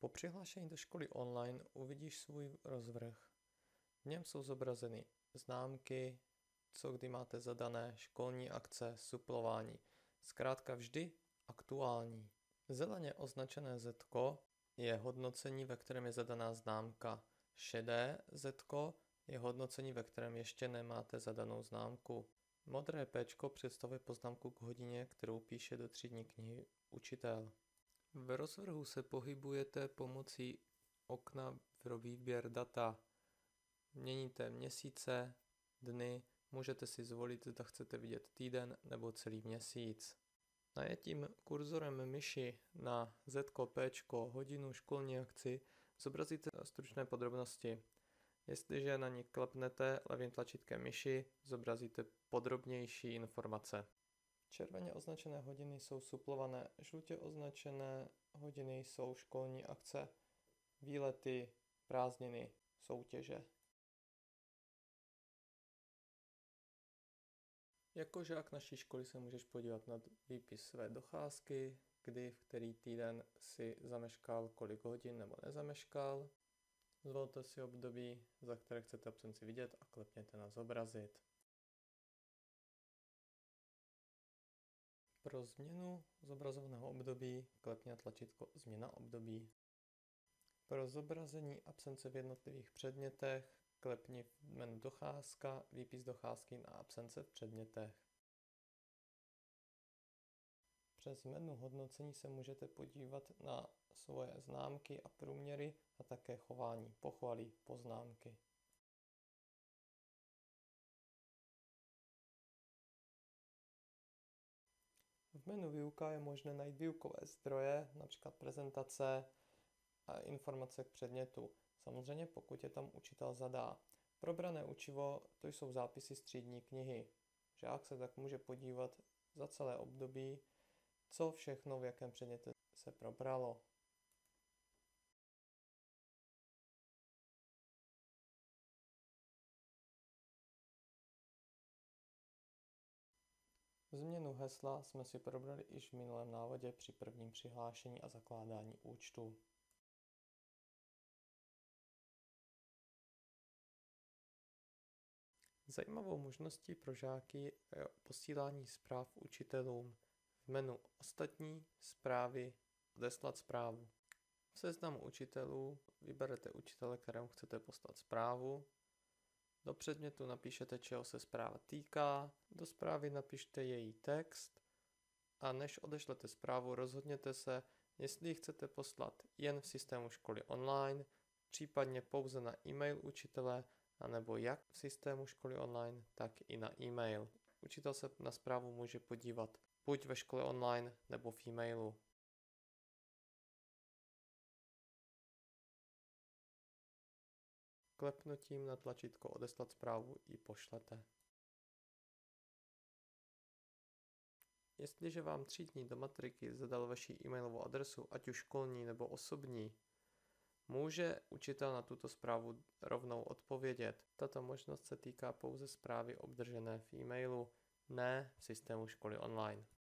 Po přihlášení do školy online uvidíš svůj rozvrh. V něm jsou zobrazeny známky, co kdy máte zadané, školní akce, suplování. Zkrátka vždy aktuální. Zeleně označené zetko je hodnocení, ve kterém je zadaná známka. Šedé zetko je hodnocení, ve kterém ještě nemáte zadanou známku. Modré péčko představuje poznámku k hodině, kterou píše do třídní knihy učitel. V rozvrhu se pohybujete pomocí okna pro výběr data. Měníte měsíce, dny, můžete si zvolit, zda chcete vidět týden nebo celý měsíc. Najetím kurzorem myši na zetko, péčko, hodinu, školní akci zobrazíte stručné podrobnosti. Jestliže na ní klepnete levým tlačítkem myši, zobrazíte podrobnější informace. Červeně označené hodiny jsou suplované, žlutě označené hodiny jsou školní akce, výlety, prázdniny, soutěže. Jako žák naší školy se můžeš podívat na výpis své docházky, kdy, v který týden si zameškal, kolik hodin nebo nezameškal. Zvolte si období, za které chcete absenci vidět a klepněte na zobrazit. Pro změnu zobrazovaného období klepni na tlačítko Změna období. Pro zobrazení absence v jednotlivých předmětech klepni v menu Docházka, výpis docházky na absence v předmětech. Přes menu Hodnocení se můžete podívat na svoje známky a průměry a také chování, pochvaly, poznámky. V menu Výuka je možné najít výukové zdroje, například prezentace a informace k předmětu. Samozřejmě pokud je tam učitel zadá. Probrané učivo to jsou zápisy z třídní knihy. Žák se tak může podívat za celé období, co všechno v jakém předmětu se probralo. Změnu hesla jsme si probrali již v minulém návodě při prvním přihlášení a zakládání účtu. Zajímavou možností pro žáky je posílání zpráv učitelům. V menu Ostatní, Zprávy, Odeslat zprávu. V seznamu učitelů vyberete učitele, kterému chcete poslat zprávu. Do předmětu napíšete, čeho se zpráva týká, do zprávy napište její text a než odešlete zprávu, rozhodněte se, jestli ji chcete poslat jen v systému školy online, případně pouze na e-mail učitele, anebo jak v systému školy online, tak i na e-mail. Učitel se na zprávu může podívat buď ve škole online nebo v e-mailu. Klepnutím na tlačítko Odeslat zprávu ji pošlete. Jestliže vám třídní do matriky zadal vaši e-mailovou adresu, ať už školní nebo osobní, může učitel na tuto zprávu rovnou odpovědět. Tato možnost se týká pouze zprávy obdržené v e-mailu, ne v systému školy online.